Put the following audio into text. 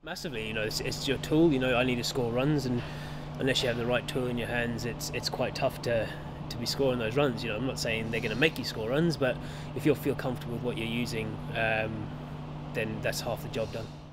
Massively, it's your tool. I need to score runs, and unless you have the right tool in your hands, it's quite tough to be scoring those runs. I'm not saying they're going to make you score runs, but if you feel comfortable with what you're using, then that's half the job done.